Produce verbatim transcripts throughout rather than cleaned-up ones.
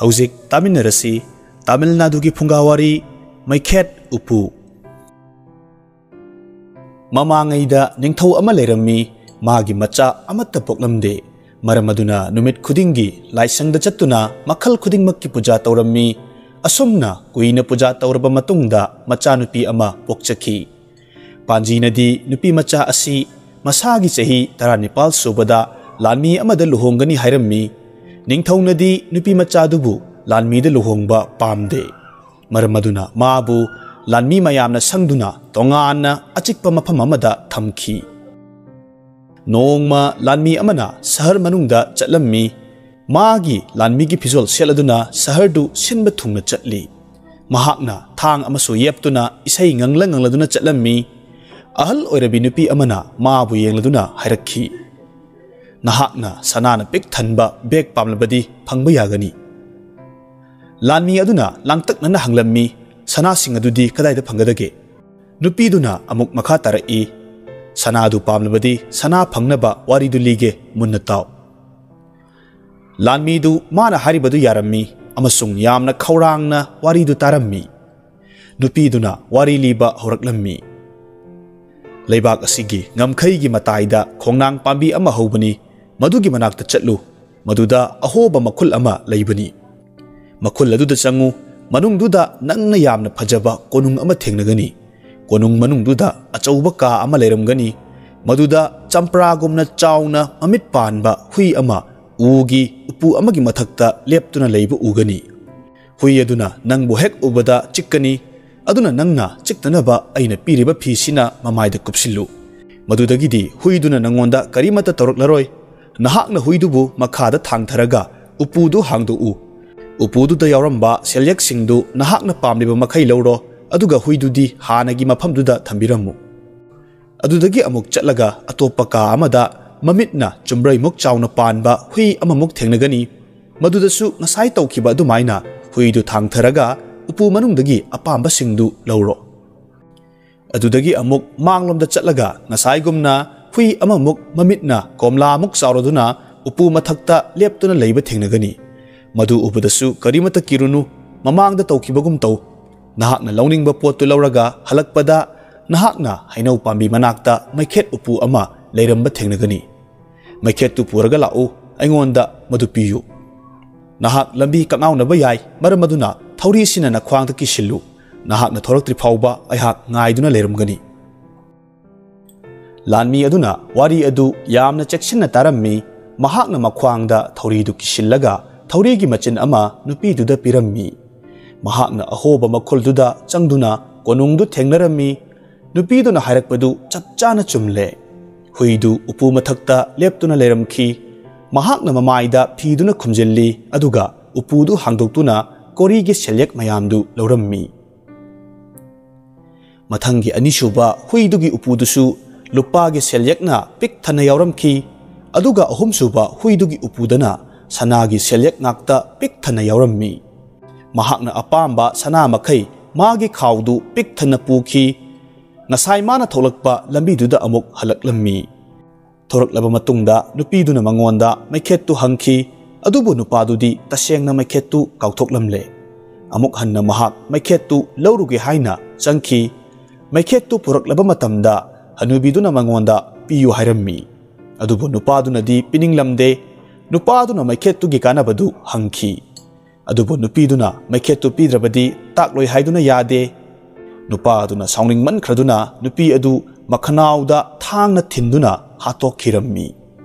Hauzik taminarasi Tamil Nadu ki Phungga Wari MEIKHET U P U. Mamangaida ningthau ama leirami magi macha amatta poklamde maramaduna numit khudingi laisangda chattuna makhal khudingmakki puja tawrammi asomna kuina puja tawraba matungda macha nupi ama pokchaki panjinadi nupi macha asi masagi chahi taranipal subada lanmi amada luhongani hairammi ningthaunadi nupi macha dubu lanmi de luhongba pamde maramaduna maabu lanmi mayamna sangduna tongana achikpa mafam amada thamki nongma lanmi amana sahar manungda chatlammi magi lanmi gi phizol seladuna sahar du sinba thungna chatli mahakna thang amasu yeptuna isai ngangla ngangladuna chatlammi ahal oirabi nupi amana maabu yengladuna hairakhi nahakna sanana pik thanba bek pamlabadi phangba yagani lanmi aduna langtakna hanglammi sana sing adudi kadaida phangadage nupi duna amuk makha tarai sana du pamlabadi sana phangnaba wari du lige munna taw lanmi du mana haribadu yarammi amasung yamna khawrangna wari du tarammi nupi duna wari liba horaklammi leibak asigi ngamkhai gi mataida khongnang pambi ama hobani madugi manakta chatlu maduda ahoba makhul ama leibani makhul aduda changu manung duda nangna yamna phajaba konung ama thengnagani konung manung duda achauba ka ama leiramgani maduda champra gumna chauna amit panba hui ama ugi upu amagi mathakta leptuna leibu ugani hui aduna nangbu hek ubada chikkani aduna nangna chiktanaba aina piriba phisina mamaida kupsilu madudagidi huiduna nangonda karimata tawraklaroi nahakna huidubu makhada thangtharaga upudu hangdu u upudu da yauramba selyek singdu nahakna pamliba makhai lawro aduga huidudi hanagi mafamduda thambiramu adudagi amuk chatlaga atopa ka amada mamitna chumrai muk chawna panba hui amamuk thengnagani madudasu ngasai tawkhiba adumaina huidu thangtharaga upu manungdagi apamba singdu lawro adudagi amuk manglomda chatlaga ngasai gumna hui amamuk mamitna komla muk chawroduna upu mathakta leptuna leiba thengnagani madu ubudasu karimata kirunu mamangda tawkhibagum taw nahakna launingba pottu lawraga halakpada nahakna hainau pambi manakta MEIKHET upu ama leiramba thengnagani MEIKHET tu puraga lau aingonda madu piyu nahak lambi kaknaunaba yai maramaduna thauri sina na khwangta kisillu nahakna thoraktri phawba aihak ngaiduna leiramgani lanmi aduna wari adu yamna cheksinna tarammi mahakna makhwangda thauri du kisillaga thauri gi machin ama nupi duda pirammi mahakna ahoba makhul duda changduna konungdu thengnarammi nupi duna hairakpadu chapchana chumle huidu upu mathakta leptuna leiramkhi mahakna mamaida phiduna khumjelli aduga upudu hangdoktuna kori gi selyek mayamdu laurammi mathangi anisuba huidu gi upudusu lupa gi selyekna pik thana yauramkhi aduga ahumsuba huidu gi upudana sanagi selyek ngakta pik thana yaurammi mahakna apamba sana makhai magi khawdu pik thana pukhi ngasai mana tholakpa lambi duda amuk halaklammi thoraklaba matungda nupi duna mangonda MEIKHET tu hangki adubu nupa dudi tasengna MEIKHET tu kauthoklamle amuk hanna mahak MEIKHET tu lawruge haina changki MEIKHET tu puraklaba matamda hanubi duna mangonda piyu hairammi adubu nupa duna di pininglamde nupa duna MEIKHET tu gi kanabadu hangki adubu nupi duna MEIKHET tu pidrabadi takloi haiduna yade nupa duna sauning man khraduna nupi adu makhanauda thangna thinduna hatokhirammi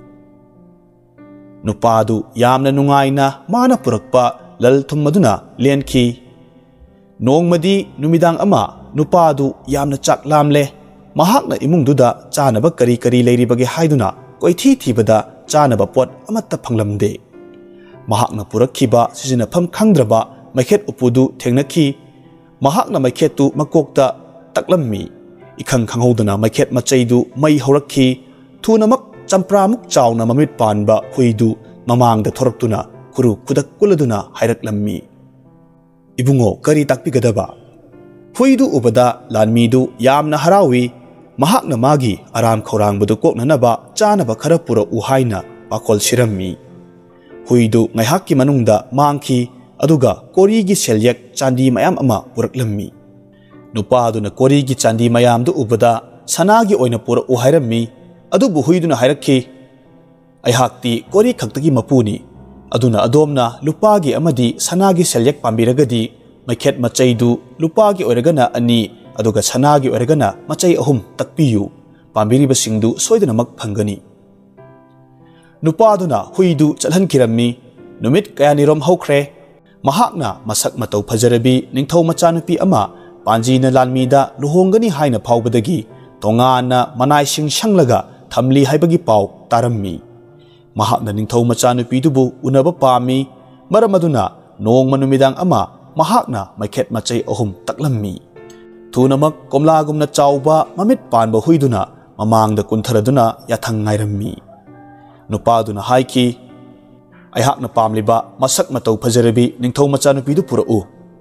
nupa du yamna nungaina mana purakpa lal thummaduna lenkhi nongmadi numidang ama nupa du yamna chaklamle mahakna imungduda chanaba kari kari leiribage haiduna koithi thibada chanaba pot amatta phanglamde mahakna purakhiba sizinafam khangdraba MEIKHET upudu thengnakhi mahakna MEIKHET tu makokta taklammi ikhang khanghoduna MEIKHET machaidu mai horakhi thunamak champramuk chawna mamit panba huidu mamangda thoraktuna kuru kudak kuladuna hairaklammi ibungo kari takpigadaba huidu ubada lanmidu yamna harawi mahakna magi aram khorangbudu koknanaba chanaba kharapura uhaina pakol sirammi huidu ngaihakki manungda mangki aduga korigi selyek chandi mayam ama puraklammi. Nupaduna korigi chandi mayam du ubada sanagi oina pura uhairammi adubu huiduna hairakki. Aihakti kori khaktagi mapuni aduna adomna lupagi amadi sanagi selyek pambiragadi maikhet machaidu lupagi oiragana ani aduga sanagi oiragana machai ahum takpiyu pambiribasingdu soidanamak phangani. Nupaduna huidu chalhankirammi numit kayanirom hokre mahakna masak matau phajarabi ningthau machanupi ama panjina lanmida luhongani haina phawbadagi tongana manaising shanglaga thamli haibagi paw tarammi. Mahakna ningthau machanupidubu unaba pami maramaduna nong manumidang ama mahakna maikhet machai ahum taklammi. Thunamak komlagumna chawba mamit panba huiduna mamangda kuntharaduna yathang ngairammi. Nupaduna haiki aihakna pamliba masak matau phajarabi ningthau machanupidu purau.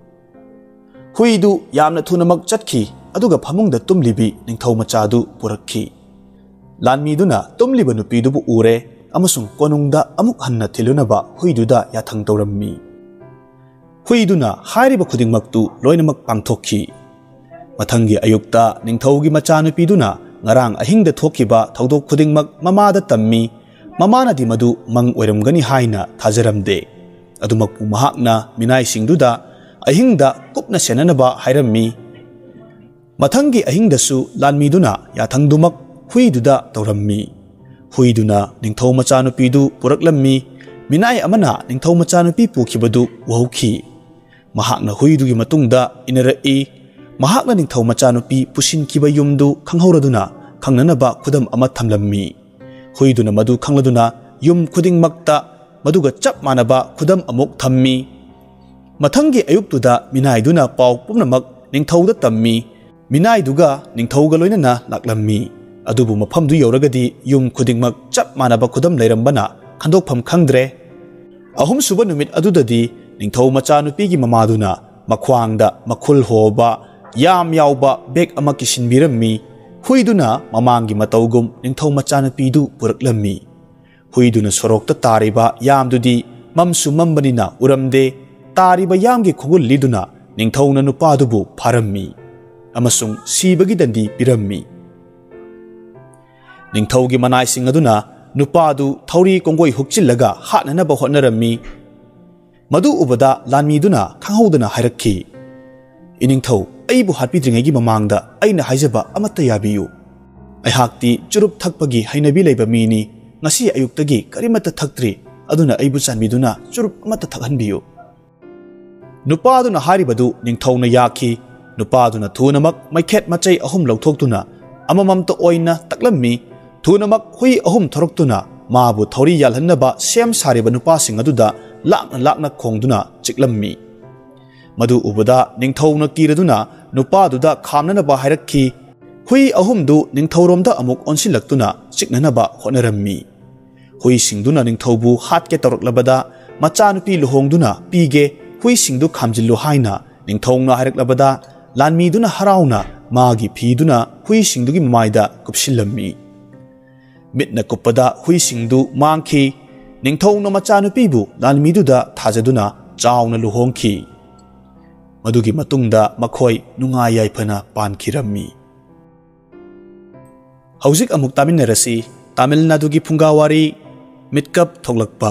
Huidu yamna thunamak chatkhi aduga phamungda tumlibi ningthau machadu purakhi. Lanmiduna tumliba nupidubu ure amasung konungda amuk hanna thilunaba huiduda yathang tawrammi. Huiduna hairiba khudingmaktu loinamak pangthokhi. Mathangi ayukta ningthaugi machanupiduna ngarang ahingda thokiba thaudok khudingmak mamada tammi mamana di madu mang oiramgani haina thajaramde. Adumakpu mahakna minaisingduda ahingda kupna senanaba hairammi. Mathangi ahingdasu lanmiduna yathangdumak huiduda tawrammi. Huiduna ningthau machanupidu puraklammi minai amana ningthau machanupi pukhibadu wahukhi. Mahakna huidugi matungda inarai mahakna ningthau machanupi pusinkiba yumdu khanghauraduna khangnanaba khudam ama thamlammi. Huiduna madu khangladuna yum khudingmakta maduga chap manaba khudam amuk thammi. Mathangi ayuktuda minaiduna paw pumnamak ningthauda tammi. Minaiduga ningthauga loinana laklammi. Adubu mafamdu yauragadi yum khudingmak chap manaba khudam leirambana khandokpham khangdre. Ahum suba numit adudadi ningthau machanupigi mamaduna makhwangda makhul hoba yam yauba beg ama kisinbirammi. Huiduna mamangi matawgum ningthau machanupidu puraklammi. Huiduna sorokta tariba yamdudi mamsu mambanina uramde tariba yamgi khugul liduna ningthauna nupadubu pharammi amasung sibagi dandi pirammi. Ningthaugi manaising aduna nupadu thauri kongoi hukchillaga hatnanaba hotnarammi. Madu ubada lanmiduna khanghaudana hairakhi. Iningthau aibu hatpidringegi mamangda aina haijaba amatta yabiyu. Aihakti churup thakpagi hainabi leiba mini ngasi ayuktagi karimata thaktre aduna aibu chanbiduna churup amatta thakhanbiyu. Nupaduna haribadu ningthauna yakhi. Nupaduna thunamak maikhet machai ahum lauthokduna amamamta oina taklammi. Thunamak hui ahum thoroktuna mabu thauri yalhannaba sem sariba nupasing aduda lakna lakna khongduna chiklammi. Madu ubada ningthauna kiraduna nupaduda khamnanaba hairakhi. Hui ahumdu ningthauromda amuk onsilaktuna chiknanaba hotnarammi. Hui singduna ningthaubu hatke tawraklabada machanupi luhongduna pige hui singdu khamjillu haina ningthauna hairaklabada lanmiduna harauna magi phiduna hui singdugi mamaida kupsillammi. Mitna kupada hui singdu mangki ningthauna machanupibu lanmiduda thajaduna chawna luhongki. Madugi matungda makhoi nungai yaifana pankhirammi. Haujik amuk taminarasi Tamil Nadu gi Phungga Wari mitkap thoglakpa.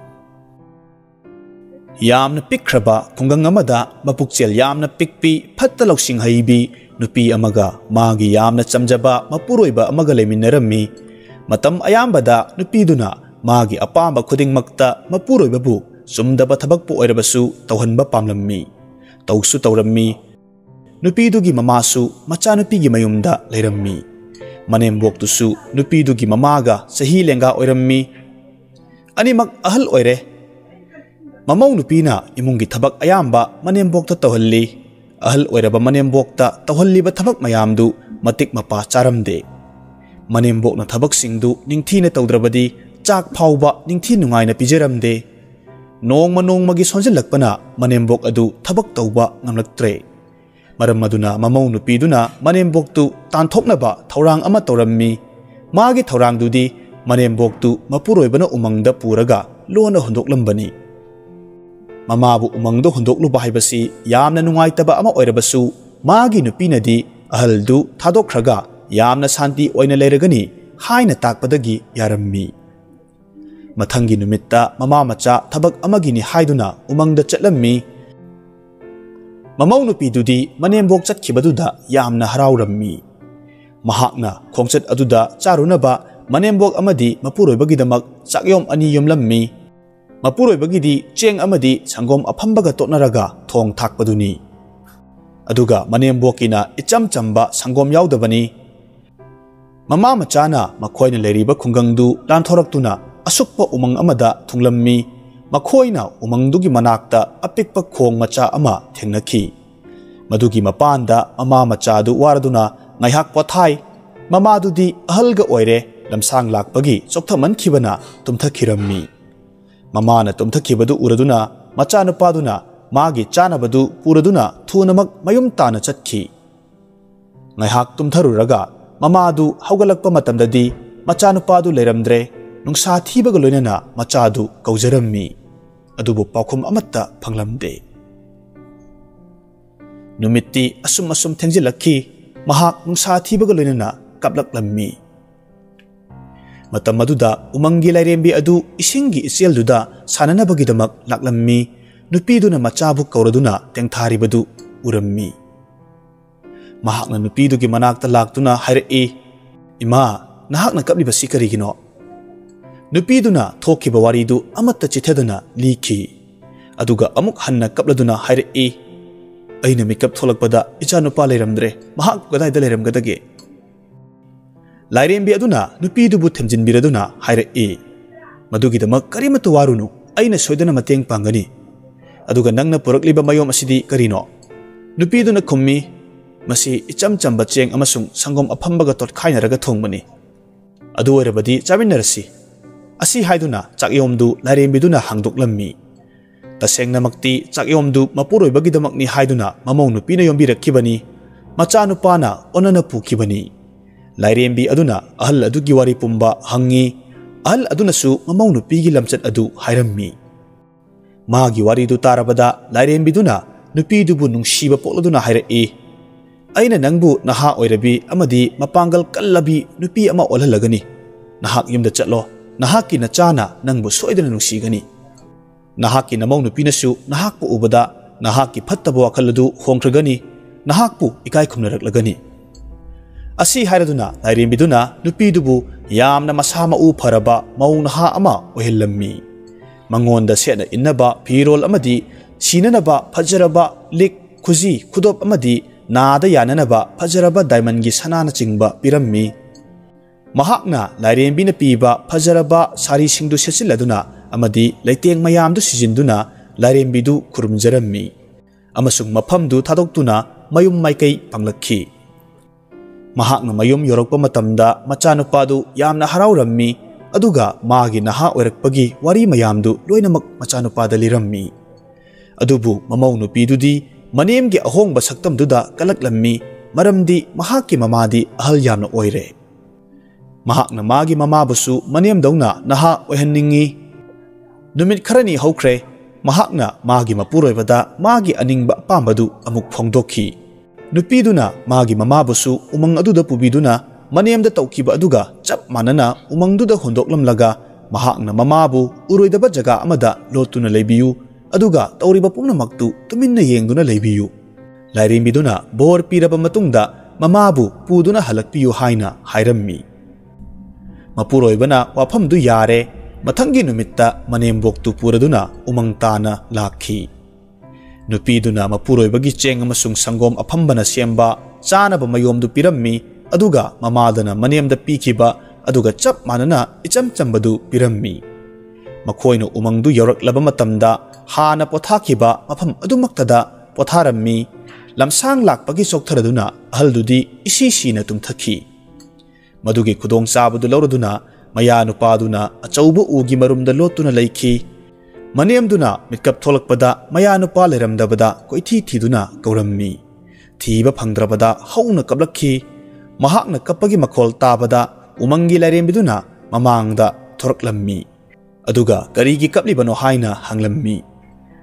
Yamna pikraba khungang amada mapukchel yamna pikpi phatta loksing haibi nupi amaga magi yamna chamjaba mapuroiba amaga leminarammi. Matam ayambada nupiduna magi apamba khudingmakta mapuroibabu sumdaba thabakpu oirabasu tawhanba pamlammi. Tawsu tawrammi. Nupidugi mamasu machanupigi mayumda leirammi. Manemboktusu nupidugi mamaga sahi lenga oirammi. Animak ahal oire. Mamau nupina imungi thabak ayamba manembokta tawhalli. Ahal oiraba manembokta tawhalliba thabak mayamdu matik mapa charamde. Manembokna thabak singdu ningthina tawdrabadi chak phawba ningthi nungaina pijaramde. Nongma nongmagi sonjilakpana manembok adu thabak tawba ngamlaktre. Maram aduna mamau nupiduna manemboktu tanthoknaba thaurang ama tawrammi. Magi thaurangdudi manemboktu mapuroibana umangda puraga lona hondoklambani. mamabu umangdo hundokluba haibasi yamna nungaitaba ama oirabasu magi nupinadi ahaldu thadokraga yamna santi oina leiragani haina takpadagi yarammi. Mathangi numitta mama macha thabak amagini haiduna umangda chatlammi. Mamau nupidudi manembok chatkibaduda yamna haraurammi. Mahakna khongchat aduda charunaba manembok amadi mapuroibagidamak chakyom ani yomlammi. Mapuroibagidi cheng amadi sangom aphambaga totnaraga thong thakpaduni. Aduga manembokina icham chamba sangom yaudabani. Mama machana makhoina leiriba khungangdu lanthoraktuna asukpa umang amada thunglammi. Makhoina umangdugi manakta apikpa khong macha ama thengnakhi. Madugi mapanda mama machadu waraduna ngaihak pothai. Mamadudi ahalga oire lamsang lakpagi chokthamankhibana tumthakhirammi. Mamana tumthakibadu uraduna machanupaduna magi chanabadu puraduna thunamak mayum tana chatkhi. Ngaihak tumtharuraga mamadu haugalakpa matamdadi machanupadu leiramdre nungsa thibaga loinana machadu kaujarammi. Adubu paukhum amatta phanglamde. Numitti asum asum thengzilakhi mahak nungsa thibaga loinana kaplaklammi. Matam aduda umangi lairembi adu isingi iselduda sananabagidamak laklammi. Nupiduna machabu kauraduna tengtharibadu urammi. Mahakna nupidugi manakta laktuna hairei, ima nahakna kaplibasi karigino. Nupiduna thokiba waridu amatta chithedana likhi. Aduga amuk hanna kapladuna hairei, aina mikap tholakpada ichanupa leiramdre mahak kadaida leiramgadage. Lairembi aduna nupidubu themjinbiraduna hairei, madugidamak karimatu warunu aina soidana mateng pangani. Aduga nangna purakliba mayom asidi karino. Nupiduna khummi masi icham chamba cheng amasung sangom aphambaga totkhainaraga thongmani. Adu oirabadi chaminarasi. Asi haiduna chakyomdu lairembiduna hangdoklammi. Tasengnamakti chakyomdu mapuroibagidamakni haiduna mamau nupina yombirakkibani. Machanupana onana pukhibani. Lairembi aduna ahal adugi wari pumba hangi. Ahal adunasu mamau nupigi lamchat adu hairammi. Magi waridu tarabada lairembiduna nupidubu nungshiba pokladuna hairei. Aina nangbu naha oirabi amadi mapangal kallabi nupi ama olhalagani. Nahak yumda chatlo, nahaki nachana nangbu soidana nungsigani. Nahaki namau nupinasu nahakpu ubada nahaki phattaba wakhalladu hongkragani. Nahakpu ikai khumnaraklagani. Asi hairaduna lairembiduna nupidubu yamna masama u pharaba mau naha ama ohillammi. Mangonda sena innaba pirol amadi sinanaba fajaraba lik khuji khudop amadi nada yananaba fajaraba diamond gi sanana chingba pirammi. Mahakna lairembina piba fajaraba sari singdu sechiladuna amadi leiteng mayamdu sijinduna lairembidu khurumjarammi. Amasung maphamdu thadoktuna mayum maikai panglakhi. Mahakna mayum yorokpa matamda machanupadu yamna haraurammi. Aduga magi naha oirakpagi wari mayamdu loinamak machanupada lirammi. Adubu mamau nupidudi manemgi ahongba saktamduda kalaklammi. Maramdi mahaki mamadi ahal yamna oire. Mahakna magi mamabusu manemdauna naha oihanningi. Numit kharani haukre mahakna magi mapuroibada magi aningba apambadu amuk phongdokhi. Nupiduna magi mamabusu umang aduda pubiduna manemda taukiba aduga chap manana umangduda hondoklamlaga mahakna mamabu uroidaba jaga amada lotuna leibiyu aduga tauriba pumnamaktu tuminna yengduna leibiyu. Lairembiduna bor piraba matungda mamabu puduna halakpiyu haina hairammi. Mapuroibana wafamdu yare mathangi numitta manemboktu puraduna umangtana lakhi. Nupiduna mapuroibagi cheng amasung sangom aphambana semba chanaba mayomdu pirammi. Aduga mamadana manemda pikiba aduga chap manana icham chambadu pirammi. Makhoina umangdu yoraklaba matamda hana pothakiba mafam adumaktada potharammi. Lamsang lakpagi soktharaduna ahaldudi isi sina tumthakhi. Madugi khudong sabadu lauraduna mayanupaduna achaubu ugi marumda lotuna leikhi. Manemduna mitkap tholakpada mayanupa leiramdabada koithi thiduna kaurammi. Thiba phangdrabada hauna kablakhi. Mahakna kapagi makhol tabada umangi lairembiduna mamangda thoraklammi. Aduga karigi kaplibano haina hanglammi.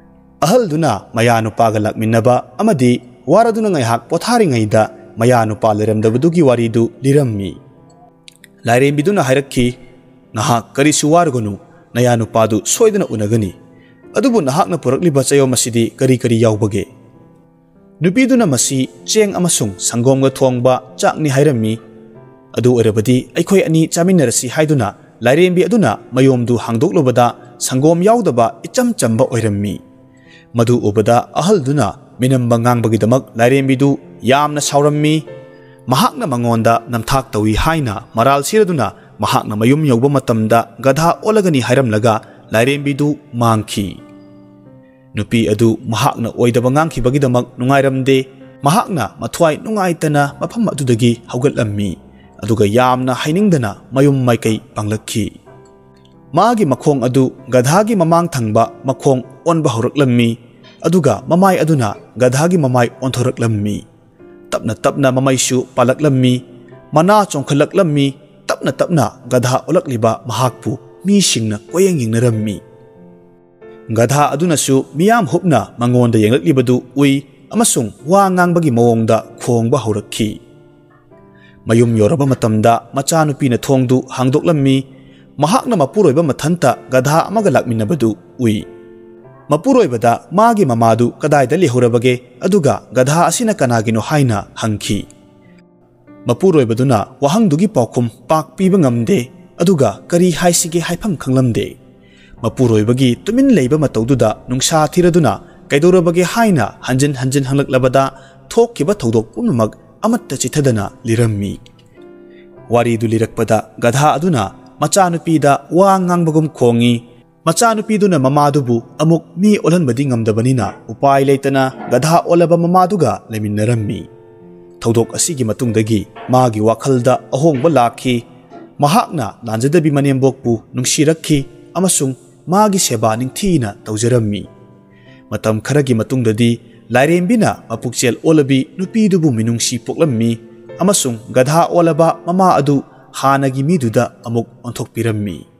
Ahalduna maya nupaga lakminnaba amadi waraduna ngaihak potharingayda maya nupa leramdabadugi waridu lirammi. Lairembiduna hairakki nahak karisu wargonu naya nupadu soidana unagani. Adubu nahakna purakliba chayo masidi kari kari yaubage. Nupiduna masi cheng amasung sanggomga thongba chakni hairammi. Adu erabadi aikhoi ani chaminarasi haiduna lairembi aduna mayomdu hangdoklubada sanggom yaudaba icham chamba oirammi. Madu ubada ahalduna minamba ngangbagidamak lairembidu yamna saurammi. Mahakna mangonda namthak tawi haina maral siraduna mahakna mayum yauba matamda gadha olagani hairamlaga lairembidu mangki. Nupi adu mahakna oidaba ngangkibagidamak nungairamde mahakna mathwai nungaitana mafam adudagi haugatlammi. Aduga yamna hainingdana mayum maikai panglakki. Magi makhong adu gadhagi mamang thangba makhong onba horaklammi. Aduga mamai aduna gadhagi mamai onthoraklammi. Tapna tapna mamaisu palaklammi. Mana chongkhalaklammi. Tapna tapna gadha olakliba mahakpu mi singna koyang yingnarammi. Gadha adunasu miyam hupna mangonda yenglakliba ui amasung wa ngangbagi mawongda khongba horakki. Mayum yoraba matamda machanupina thongdu hangdoklammi. Mahakna mapuroiba mathanta gadha amaga lakminabadu ui. Mapuroibada magi mamadu kadaida lehurabage aduga gadha asina kanagino haina hangki. Mapuroibaduna wahangdugi paukum pak piba ngamde aduga kari haisige haifam khanglamde. Mapuroibagi tumin leiba mataududa nungsa thiraduna kaidorabage haina hanjin hanjin hanglaklabada thokkiba thodok punamak amatta chithadana lirammi. Waridu lirakpada gadha aduna machanupida wa ngangbagum khongi. Machanupiduna mamadubu amuk mi olhanbadi ngamdabanina upai leitana gadha olaba mamaduga leminnarammi. Thodok asigi matungdagi magi wakhalda ahongba lakhi. Mahakna lanjadabi manembokpu nungsirakhi amasung magi seba ningthina tawjarammi. Matam kharagi matungdadi lairembina mapukchel olabi nupidubu minungsi poklammi amasung gadha olaba mama adu hanagi miduda amuk onthokpirammi.